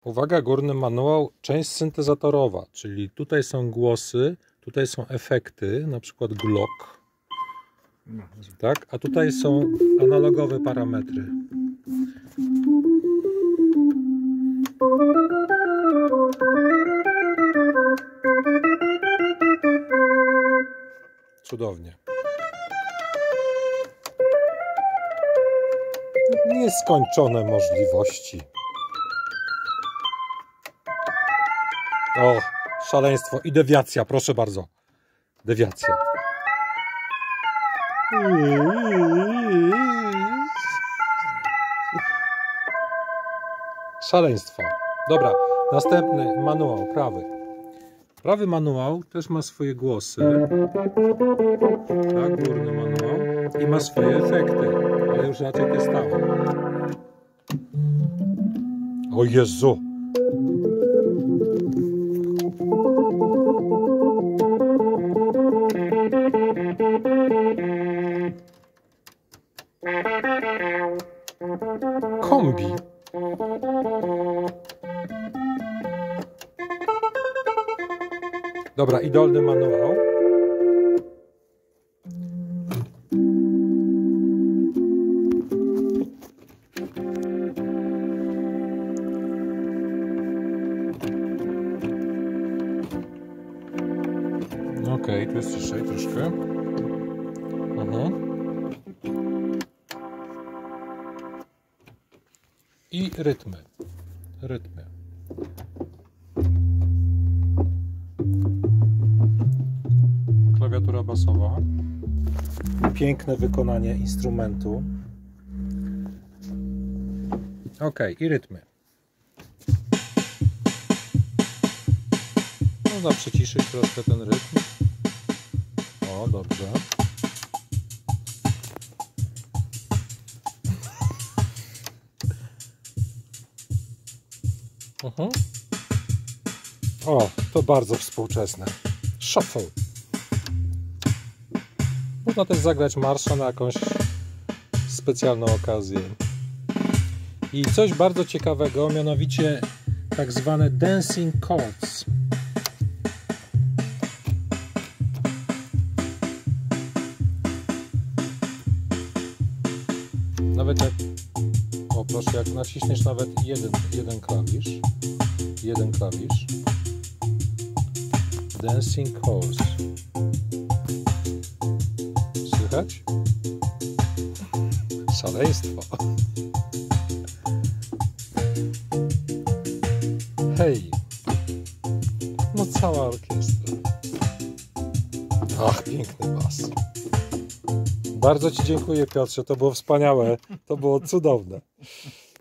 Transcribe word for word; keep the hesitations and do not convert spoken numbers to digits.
Uwaga, górny manuał, część syntezatorowa, czyli tutaj są głosy, tutaj są efekty, na przykład glock, tak? A tutaj są analogowe parametry. Cudownie. Nieskończone możliwości. O, szaleństwo i dewiacja, proszę bardzo. Dewiacja. Szaleństwo. Dobra, następny manuał, prawy. Prawy manuał też ma swoje głosy. Tak, górny manuał. I ma swoje efekty, ale już raczej te stałe. O Jezu! Kombi. Dobra, i dolny manuał. Okej, tu jest ciszej troszkę. Aha. I rytmy. Rytmy. Klawiatura basowa. Piękne wykonanie instrumentu. Ok, i rytmy. Można przyciszyć troszkę ten rytm. O, dobrze. Uh-huh. O, to bardzo współczesne. Shuffle. Można też zagrać marsza na jakąś specjalną okazję. I coś bardzo ciekawego, mianowicie tak zwane dancing chords. Nawet jak, o proszę, jak naciśniesz nawet jeden, jeden klawisz, jeden klawisz, dancing chords. Słychać? Szaleństwo. Hej, no cała orkiestra. Ach, piękny bas. Bardzo Ci dziękuję, Piotrze, to było wspaniałe, to było cudowne.